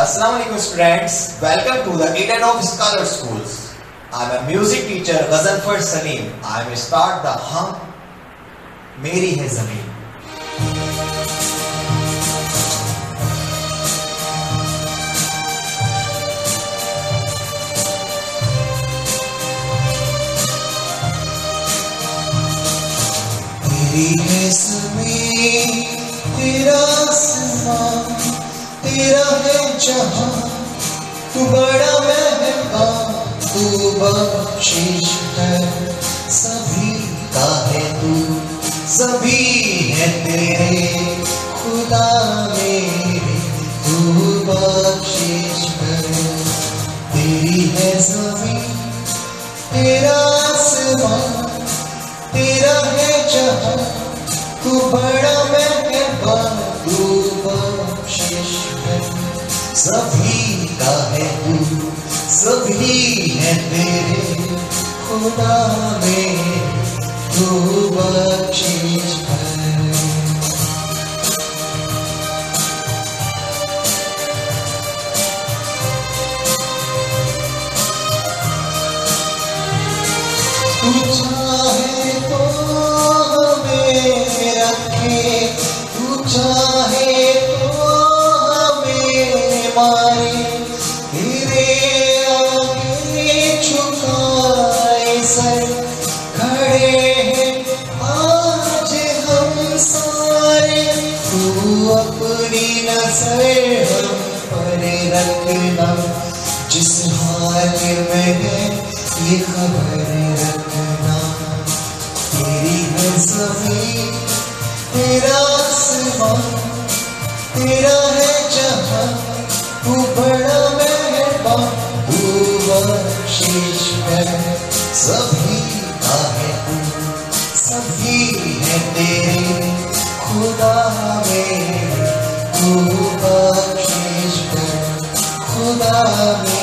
Assalamualaikum students, welcome to the Eden of Scholar Schools. I am a music teacher Ghazanfar Salim. I will start the hum Meri Hai Zameen. तेरी है ज़मीं, तेरा आसमां, तेरा है जहां, तू बड़ा मेहरबान, तू बख्शिश है सभी का है तू, सभी है तेरे खुदा मेरे, तू बख्शिश है। तेरी है ज़मीं, तेरा आसमां, तेरा है जहां, तू बड़ा मेहरबान, तू बख्शिश है सभी का है तू, सभी है तेरे खुदा मेरे, तू बख्शिश है। तू चाहे तो हमें रखे, तू चाहे तो हमें मारे, तेरे आगे झुकाए सर खड़े हैं आज हम सारे। तू अपनी नजर हम पर रखना, जिस हाल में है ये खबर रखना। तेरी है ज़मीं, तेरा आसमां, तेरा है जहां, तू बड़ा मेहरबान, तू बख्शिश है सभी का है तू, सभी है तेरे खुदा मेरे, तू बख्शिश है खुदा मेरे।